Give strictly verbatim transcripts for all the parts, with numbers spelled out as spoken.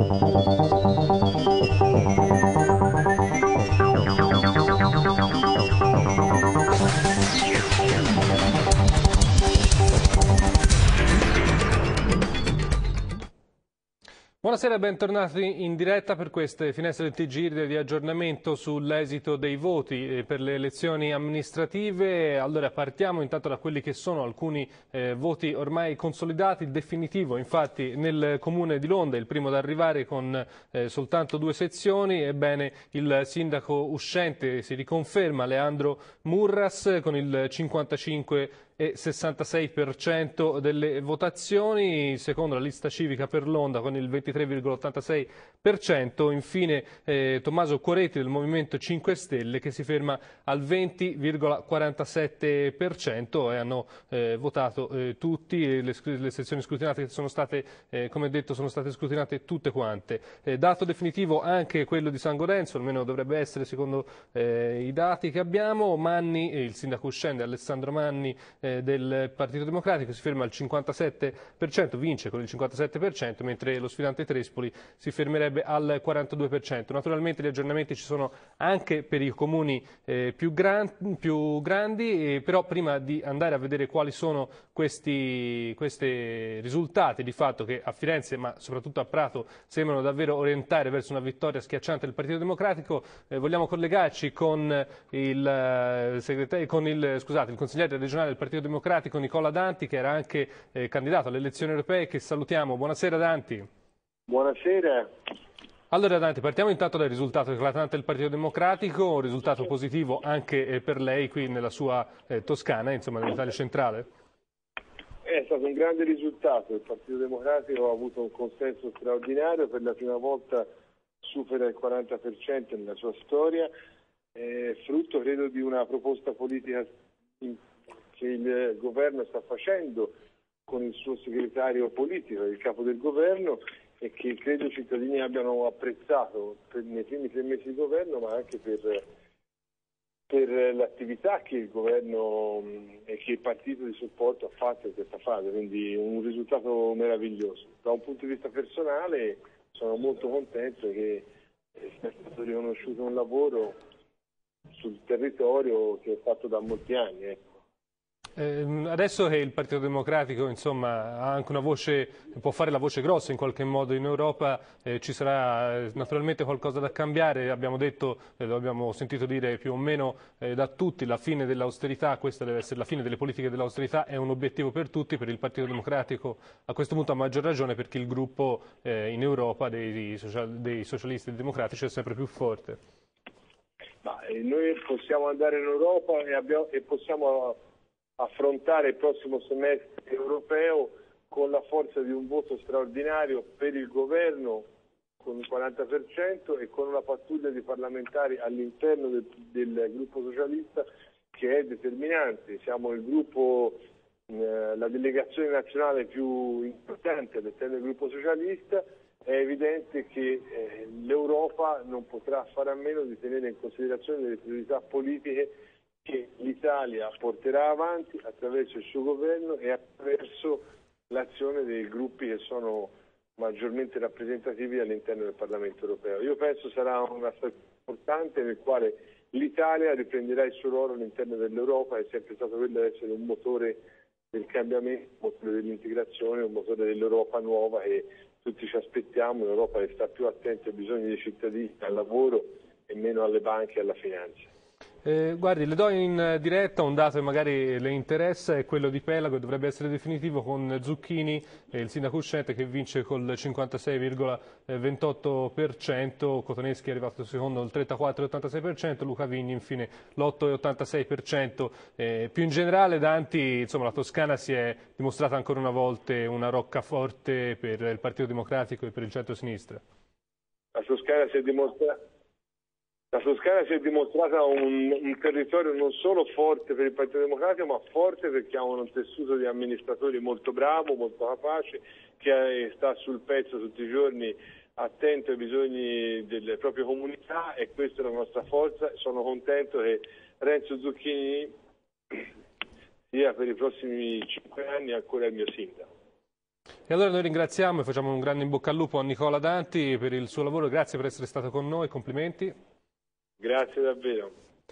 Buonasera e bentornati in diretta per queste finestre del T G R di aggiornamento sull'esito dei voti per le elezioni amministrative. Allora partiamo intanto da quelli che sono alcuni eh, voti ormai consolidati. Il definitivo infatti nel comune di Londra, il primo ad arrivare con eh, soltanto due sezioni. Ebbene il sindaco uscente si riconferma, Leandro Murras, con il cinquantacinque e sessantasei per cento delle votazioni, secondo la lista civica per Londra con il ventitré virgola ottantasei per cento, infine eh, Tommaso Coretti del Movimento cinque Stelle che si ferma al venti virgola quarantasette per cento e hanno eh, votato eh, tutti, le, le sezioni scrutinate che sono state, eh, come detto, sono state scrutinate tutte quante. Eh, dato definitivo anche quello di San Gorenzo, almeno dovrebbe essere secondo eh, i dati che abbiamo. Manni, eh, il sindaco uscente Alessandro Manni del Partito Democratico si ferma al cinquantasette per cento, vince con il cinquantasette per cento, mentre lo sfidante Trespoli si fermerebbe al quarantadue per cento. Naturalmente gli aggiornamenti ci sono anche per i comuni eh, più, gran, più grandi, eh, però prima di andare a vedere quali sono questi questi risultati di fatto che a Firenze, ma soprattutto a Prato, sembrano davvero orientare verso una vittoria schiacciante del Partito Democratico, eh, vogliamo collegarci con il, eh, segretario, con il, scusate, il consigliere regionale del Partito Democratico Nicola Danti, che era anche eh, candidato alle elezioni europee, che salutiamo. Buonasera Danti. Buonasera. Allora Danti, partiamo intanto dal risultato eclatante del Partito Democratico, un risultato positivo anche eh, per lei qui nella sua eh, Toscana, insomma nell'Italia centrale. È stato un grande risultato, il Partito Democratico ha avuto un consenso straordinario, per la prima volta supera il quaranta per cento nella sua storia, è frutto credo di una proposta politica che il governo sta facendo con il suo segretario politico, il capo del governo, e che credo i cittadini abbiano apprezzato per, nei primi tre mesi di governo, ma anche per, per l'attività che il governo e che il partito di supporto ha fatto in questa fase, quindi un risultato meraviglioso. Da un punto di vista personale sono molto contento che sia stato riconosciuto un lavoro sul territorio che è fatto da molti anni. Ecco. Eh, adesso che il Partito Democratico insomma, ha anche una voce, può fare la voce grossa in qualche modo in Europa, eh, ci sarà eh, naturalmente qualcosa da cambiare. Abbiamo detto, eh, lo abbiamo sentito dire più o meno eh, da tutti, la fine dell'austerità, questa deve essere la fine delle politiche dell'austerità, è un obiettivo per tutti, per il Partito Democratico a questo punto a maggior ragione, perché il gruppo eh, in Europa dei, social, dei socialisti e democratici è sempre più forte. Ma, eh, noi possiamo andare in Europa e, abbiamo, e possiamo affrontare il prossimo semestre europeo con la forza di un voto straordinario per il governo con il quaranta per cento e con una pattuglia di parlamentari all'interno del, del gruppo socialista che è determinante. Siamo il gruppo, eh, la delegazione nazionale più importante all'interno del gruppo socialista. È evidente che eh, l'Europa non potrà fare a meno di tenere in considerazione le priorità politiche che l'Italia porterà avanti attraverso il suo governo e attraverso l'azione dei gruppi che sono maggiormente rappresentativi all'interno del Parlamento europeo. Io penso sarà una stagione importante nel quale l'Italia riprenderà il suo ruolo all'interno dell'Europa, è sempre stato quello di essere un motore del cambiamento, un motore dell'integrazione, un motore dell'Europa nuova che tutti ci aspettiamo, un'Europa che sta più attenta ai bisogni dei cittadini, al lavoro e meno alle banche e alla finanza. Eh, guardi, le do in diretta un dato che magari le interessa, è quello di Pelago, che dovrebbe essere definitivo con Zucchini, eh, il sindaco uscente, che vince col cinquantasei virgola ventotto per cento, Cotoneschi è arrivato secondo il trentaquattro virgola ottantasei per cento, Luca Vigni infine l'otto virgola ottantasei per cento. Eh, più in generale, Danti, insomma, la Toscana si è dimostrata ancora una volta una roccaforte per il Partito Democratico e per il centro-sinistra. La Toscana si è dimostrata... La Toscana si è dimostrata un, un territorio non solo forte per il Partito Democratico, ma forte perché ha un tessuto di amministratori molto bravo, molto capace, che sta sul pezzo tutti i giorni, attento ai bisogni delle proprie comunità, e questa è la nostra forza. Sono contento che Renzo Zucchini sia per i prossimi cinque anni ancora il mio sindaco. E allora noi ringraziamo e facciamo un grande in bocca al lupo a Nicola Danti per il suo lavoro, grazie per essere stato con noi, complimenti. Grazie davvero.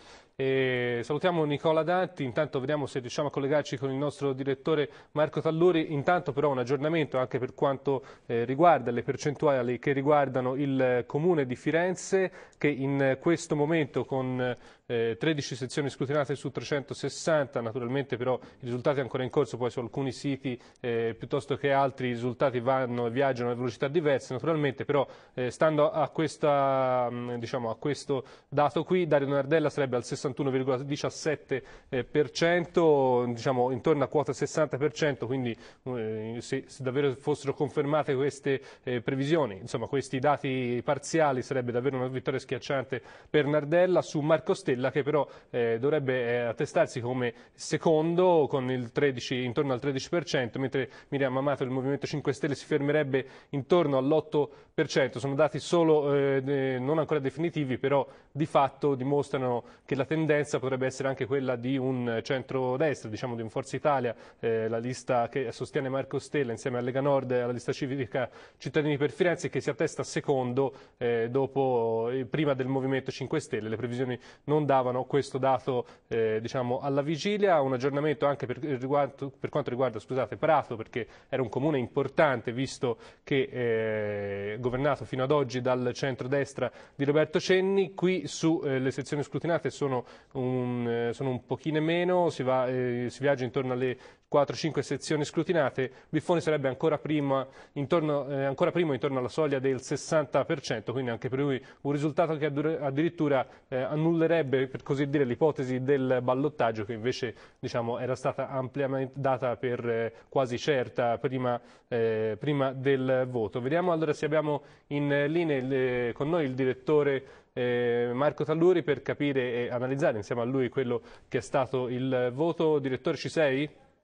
E salutiamo Nicola Danti, intanto vediamo se riusciamo a collegarci con il nostro direttore Marco Talluri, intanto però un aggiornamento anche per quanto eh, riguarda le percentuali che riguardano il Comune di Firenze, che in questo momento con eh, tredici sezioni scrutinate su trecentosessanta, naturalmente però i risultati ancora in corso, poi su alcuni siti eh, piuttosto che altri i risultati vanno e viaggiano a velocità diverse, naturalmente però eh, stando a, questa, diciamo, a questo dato qui, Dario Nardella sarebbe al sessantuno virgola diciassette per cento, diciamo intorno a quota sessanta per cento, quindi eh, se, se davvero fossero confermate queste eh, previsioni, insomma questi dati parziali, sarebbe davvero una vittoria schiacciante per Nardella su Marco Stella, che però eh, dovrebbe eh, attestarsi come secondo con il tredici, intorno al tredici per cento, mentre Miriam Amato del Movimento cinque Stelle si fermerebbe intorno all'otto per cento. Sono dati solo eh, non ancora definitivi, però di fatto dimostrano che la tendenza potrebbe essere anche quella di un centrodestra, diciamo di un Forza Italia, eh, la lista che sostiene Marco Stella insieme a Lega Nord e alla lista civica Cittadini per Firenze, che si attesta secondo eh, dopo, eh, prima del Movimento cinque Stelle. Le previsioni non davano questo dato eh, diciamo alla vigilia. Un aggiornamento anche per, riguardo, per quanto riguarda scusate, Prato, perché era un comune importante visto che eh, governato fino ad oggi dal centrodestra di Roberto Cenni. Qui sulle eh, sezioni scrutinate sono un, eh, sono un pochino meno, si, va, eh, si viaggia intorno alle quattro cinque sezioni scrutinate. Biffoni sarebbe ancora prima, intorno, eh, ancora primo intorno alla soglia del sessanta per cento, quindi anche per lui un risultato che addirittura eh, annullerebbe, per così dire, l'ipotesi del ballottaggio, che invece diciamo, era stata ampiamente data per eh, quasi certa prima, eh, prima del voto. Vediamo allora se abbiamo in linea le, con noi il direttore eh, Marco Talluri per capire e analizzare insieme a lui quello che è stato il voto. Direttore, ci sei?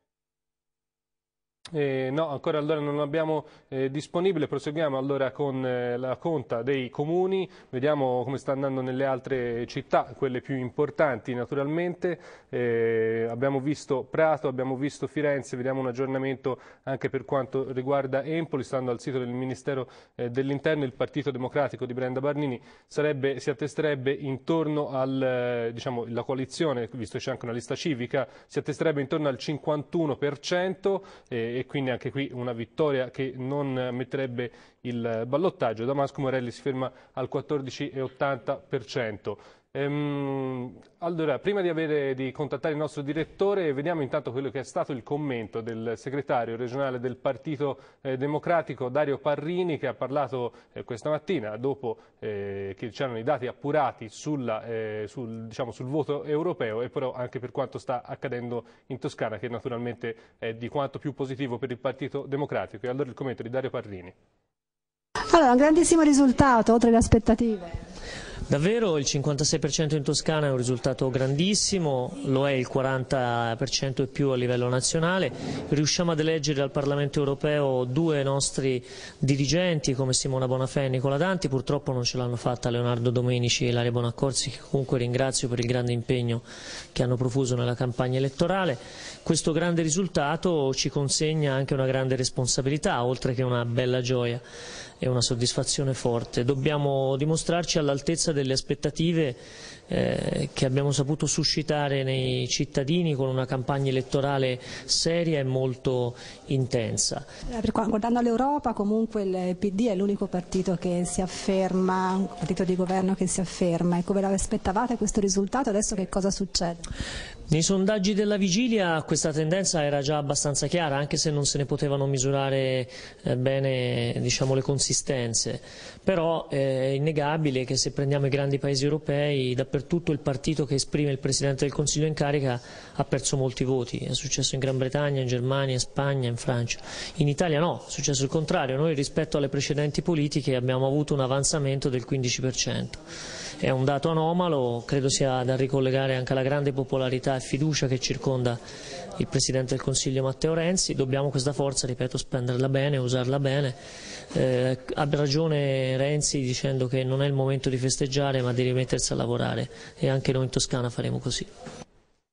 Eh, no, ancora allora non l'abbiamo eh, disponibile. Proseguiamo allora con eh, la conta dei comuni, vediamo come sta andando nelle altre città, quelle più importanti naturalmente. Eh, abbiamo visto Prato, abbiamo visto Firenze, vediamo un aggiornamento anche per quanto riguarda Empoli. Stando al sito del Ministero eh, dell'Interno, il Partito Democratico di Brenda Barnini sarebbe, si attesterebbe intorno al, eh, diciamo, la coalizione, visto che c'è anche una lista civica, si attesterebbe intorno al cinquantuno per cento. Eh, e quindi anche qui una vittoria che non metterebbe il ballottaggio. Damasco Morelli si ferma al quattordici virgola ottanta per cento. Ehm, allora, prima di, avere, di contattare il nostro direttore, vediamo intanto quello che è stato il commento del segretario regionale del Partito eh, Democratico, Dario Parrini, che ha parlato eh, questa mattina, dopo eh, che c'erano i dati appurati sulla, eh, sul, diciamo, sul voto europeo, e però anche per quanto sta accadendo in Toscana, che naturalmente è di quanto più positivo per il Partito Democratico. E allora il commento di Dario Parrini. Allora, un grandissimo risultato, oltre le aspettative. Davvero il cinquantasei per cento in Toscana è un risultato grandissimo, lo è il quaranta per cento e più a livello nazionale. Riusciamo ad eleggere al Parlamento europeo due nostri dirigenti come Simona Bonafè e Nicola Danti, purtroppo non ce l'hanno fatta Leonardo Domenici e Ilaria Bonaccorsi, che comunque ringrazio per il grande impegno che hanno profuso nella campagna elettorale. Questo grande risultato ci consegna anche una grande responsabilità, oltre che una bella gioia e una soddisfazione forte. Dobbiamo dimostrarci all'altezza delle aspettative eh, che abbiamo saputo suscitare nei cittadini con una campagna elettorale seria e molto intensa. Guardando all'Europa, comunque il P D è l'unico partito che si afferma, un partito di governo che si afferma. E come l'aspettavate questo risultato? Adesso che cosa succede? Nei sondaggi della vigilia questa tendenza era già abbastanza chiara, anche se non se ne potevano misurare eh, bene, diciamo, le consistenze. Però eh, è innegabile che se prendiamo i grandi paesi europei, dappertutto il partito che esprime il Presidente del Consiglio in carica ha perso molti voti. È successo in Gran Bretagna, in Germania, in Spagna, in Francia. In Italia no, è successo il contrario. Noi rispetto alle precedenti politiche abbiamo avuto un avanzamento del quindici per cento. È un dato anomalo, credo sia da ricollegare anche alla grande popolarità e fiducia che circonda il Presidente del Consiglio Matteo Renzi. Dobbiamo questa forza, ripeto, spenderla bene, usarla bene. Eh, ha ragione Renzi dicendo che non è il momento di festeggiare ma di rimettersi a lavorare, e anche noi in Toscana faremo così.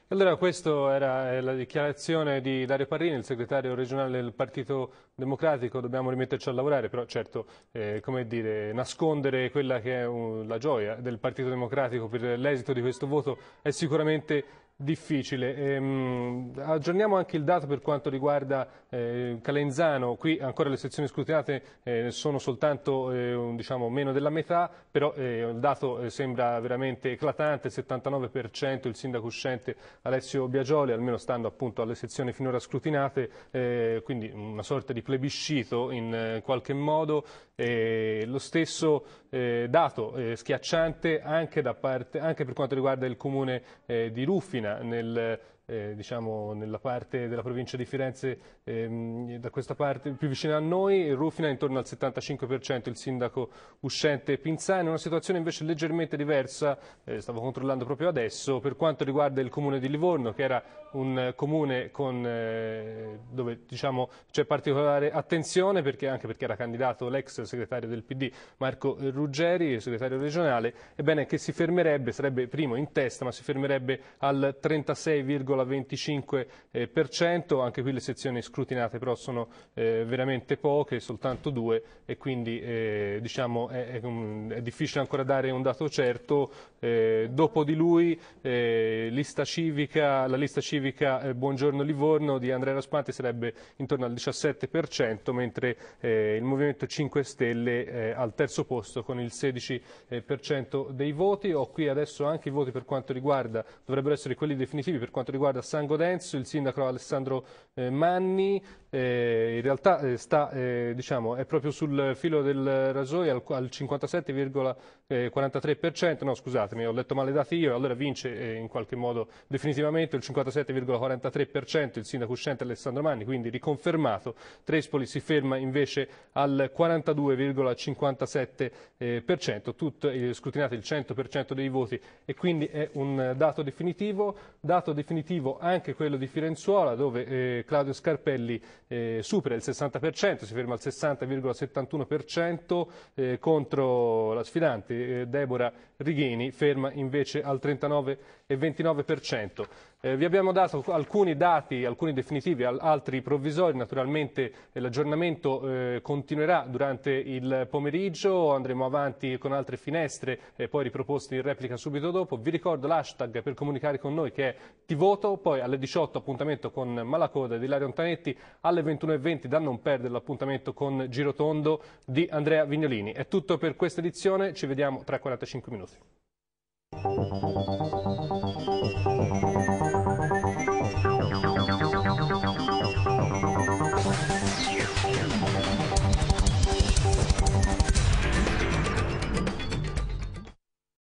Allora, questa era la dichiarazione di Dario Parrini, il segretario regionale del Partito Democratico. Dobbiamo rimetterci a lavorare, però certo, eh, come dire, nascondere quella che è un, la gioia del Partito Democratico per l'esito di questo voto è sicuramente difficile. Ehm, aggiorniamo anche il dato per quanto riguarda eh, Calenzano. Qui ancora le sezioni scrutinate eh, sono soltanto eh, un, diciamo, meno della metà, però eh, il dato eh, sembra veramente eclatante, il settantanove per cento il sindaco uscente Alessio Biagioli, almeno stando appunto alle sezioni finora scrutinate, eh, quindi una sorta di plebiscito in eh, qualche modo. Eh, lo stesso eh, dato eh, schiacciante anche, da parte, anche per quanto riguarda il comune eh, di Ruffina, nel, eh, diciamo, nella parte della provincia di Firenze, ehm, da questa parte più vicina a noi. Ruffina intorno al settantacinque per cento il sindaco uscente Pinzani. Una situazione invece leggermente diversa, eh, stavo controllando proprio adesso, per quanto riguarda il comune di Livorno, che era un comune con, eh, dove diciamo, c'è particolare attenzione, perché, anche perché era candidato l'ex segretario del P D Marco Ruggeri, segretario regionale, ebbene che si fermerebbe, sarebbe primo in testa, ma si fermerebbe al trentasei virgola venticinque per cento. Anche qui le sezioni scrutinate però sono eh, veramente poche, soltanto due, e quindi eh, diciamo, è, è, un, è difficile ancora dare un dato certo. Eh, dopo di lui eh, lista civica, la lista civica eh, Buongiorno Livorno di Andrea Raspante sarebbe intorno al diciassette per cento, mentre eh, il Movimento cinque Stelle eh, al terzo posto con il sedici per cento dei voti. Ho qui adesso anche i voti per quanto riguarda, dovrebbero essere quelli definitivi per quanto riguarda San Godenzo. Il sindaco Alessandro eh, Manni eh, in realtà eh, sta, eh, diciamo, è proprio sul filo del rasoio al, al cinquantasette virgola quarantatré per cento, no scusatemi, ho letto male i dati io, allora vince eh, in qualche modo definitivamente il cinquantasette virgola quarantatré per cento il sindaco uscente Alessandro Manni, quindi riconfermato. Trespoli si ferma invece al quarantadue virgola cinquantasette per cento, tutto eh, scrutinati il cento per cento dei voti, e quindi è un dato definitivo. Dato definitivo anche quello di Firenzuola, dove eh, Claudio Scarpelli eh, supera il sessanta per cento, si ferma al sessanta virgola settantuno per cento eh, contro la sfidante eh, Deborah Righeni, ferma invece al trentanove virgola ventinove per cento. Eh, vi abbiamo dato alcuni dati, alcuni definitivi, altri provvisori. Naturalmente eh, l'aggiornamento eh, continuerà durante il pomeriggio, andremo avanti con altre finestre eh, poi riproposte in replica subito dopo. Vi ricordo l'hashtag per comunicare con noi, che è Ti Voto. Poi alle diciotto appuntamento con Malacoda di Ilario Antanetti, alle ventuno e venti da non perdere l'appuntamento con Girotondo di Andrea Vignolini. È tutto per questa edizione, ci vediamo tra quarantacinque minuti.